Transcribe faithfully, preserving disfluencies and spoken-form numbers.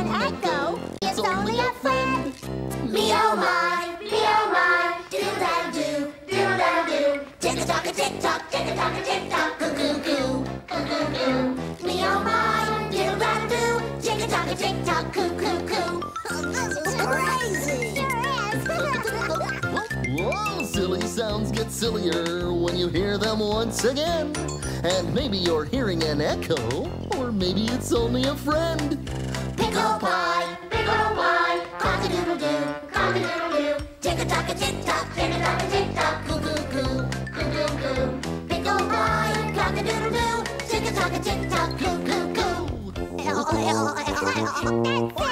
Echo is only a friend. Me oh my, me oh my, doodle-doo, doodle-doo. Tick-a-tock, tick-tock, tick-a-tock, tick-tock, coo-coo-coo, coo-coo-coo. Me oh my, doodle-doo, tick-a-tock, tick-tock, coo-coo-coo. This is crazy. Sure is. Whoa, silly sounds get sillier when you hear them once again. And maybe you're hearing an echo, or maybe it's only a friend. Pickle pie, pickle pie, cock-a-doodle-doo, cock-a-doodle-doo. Tick-a-tock, tick-tock, tick-a-tock, tick-tock, coo-coo-coo, coo-coo-coo. Pickle pie, cock-a-doodle-doo, tick-a-tock, tick-tock, coo-coo-coo. That's